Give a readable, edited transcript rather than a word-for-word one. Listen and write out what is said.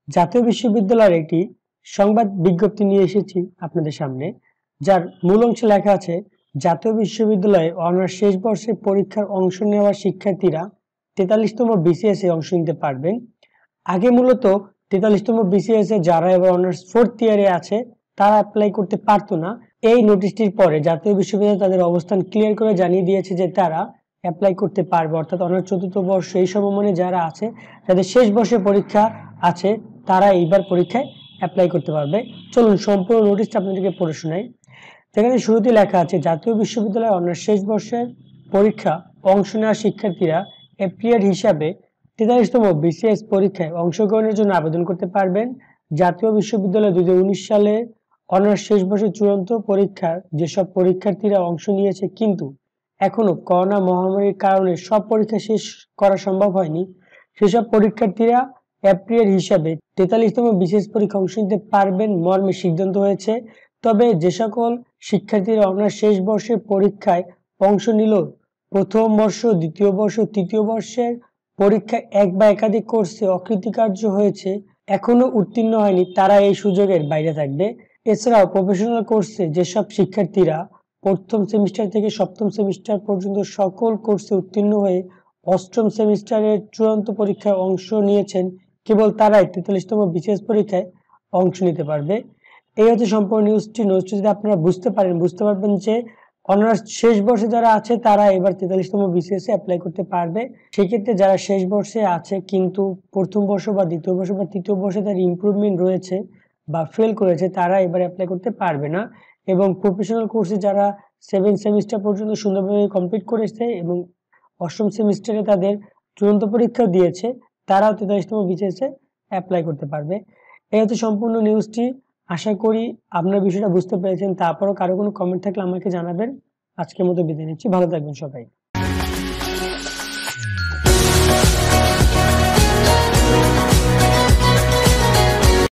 জাতীয় বিশ্ববিদ্যালয়ের একটি সংবাদ বিজ্ঞপ্তি নিয়ে এসেছি আপনাদের সামনে, যার মূল অংশে লেখা আছে জাতীয় বিশ্ববিদ্যালয়ে অনার্স শেষ বর্ষের পরীক্ষার অংশ নেওয়া শিক্ষার্থীরা 43তম বিসিএস এ অংশ নিতে পারবেন। আগে মূলত 43তম বিসিএস এ যারা এবার অনার্স 4th ইয়ারে আছে তারা অ্যাপ্লাই করতে পারতো না। এই নোটিশটির পরে জাতীয় বিশ্ববিদ্যালয় তাদের অবস্থান ক্লিয়ার করে জানিয়ে দিয়েছে যে তারা অ্যাপ্লাই করতে পারবে, অর্থাৎ অনার্স 4th বর্ষ এই সমমানে যারা আছে, যাদের শেষ বর্ষের পরীক্ষা আছে, তারা এইবার পরীক্ষায় অ্যাপ্লাই করতে পারবে। চলুন সম্পূর্ণ নোটিশটা আপনাদেরকে পড়ে শোনাই। যেখানে শুরুতে লেখা আছে জাতীয় বিশ্ববিদ্যালয়ে অনার্স শেষ বর্ষের পরীক্ষা অংশ নেওয়া শিক্ষার্থীরা অ্যাপ্লিয়ার হিসাবে 43তম বিসিএস পরীক্ষায় অংশগ্রহণের জন্য আবেদন করতে পারবেন। জাতীয় বিশ্ববিদ্যালয় 2019 সালে অনার্স শেষ বর্ষের চূড়ান্ত পরীক্ষার যেসব পরীক্ষার্থীরা অংশ নিয়েছে কিন্তু এখনো করোনা মহামারীর কারণে সব পরীক্ষা শেষ করা সম্ভব হয়নি, সেসব পরীক্ষার্থীরা অ্যাপ্লিয়ার হিসাবে 43তম বিসিএস পরীক্ষা অংশ নিতে পারবেন মর্মে সিদ্ধান্ত হয়েছে। তবে যে সকল শিক্ষার্থীরা অনার্স শেষ বর্ষের পরীক্ষায় অংশ নিল, প্রথম বর্ষ, দ্বিতীয় বর্ষ, তৃতীয় বর্ষের পরীক্ষায় এক বা একাধিক কোর্সে অকৃতকার্য হয়েছে, এখনো উত্তীর্ণ হয়নি, তারা এই সুযোগের বাইরে থাকবে। এছাড়াও প্রফেশনাল কোর্সে যেসব শিক্ষার্থীরা প্রথম সেমিস্টার থেকে সপ্তম সেমিস্টার পর্যন্ত সকল কোর্সে উত্তীর্ণ হয়ে অষ্টম সেমিস্টারের চূড়ান্ত পরীক্ষায় অংশ নিয়েছেন, কেবল তারাই 43তম বিসিএস পরীক্ষায় অংশ নিতে পারবে। এই হচ্ছে সম্পূর্ণ নিউজটি যদি আপনারা বুঝতে পারবেন যে অনার্স শেষ বর্ষে যারা আছে তারা এবার 43তম বিসিএস এ অ্যাপ্লাই করতে পারবে। সেক্ষেত্রে যারা শেষ বর্ষে আছে কিন্তু প্রথম বর্ষ বা দ্বিতীয় বর্ষ বা তৃতীয় বর্ষে তার ইমপ্রুভমেন্ট রয়েছে বা ফেল করেছে, তারা এবার অ্যাপ্লাই করতে পারবে না। এবং প্রফেশনাল কোর্সে যারা 7 সেমিস্টার পর্যন্ত সুন্দরভাবে কমপ্লিট করেছে এবং অষ্টম সেমিস্টারে তাদের চূড়ান্ত পরীক্ষা দিয়েছে, তারাও 43তম বিসিএস এ অ্যাপ্লাই করতে পারবে। এই হচ্ছে সম্পূর্ণ নিউজটি। আশা করি আপনার বিষয়টা বুঝতে পেরেছেন। তারপরও কারো কোনো কমেন্ট থাকলে আমাকে জানাবেন। আজকের মতো বিদায় নিচ্ছি, ভালো থাকবেন সবাই।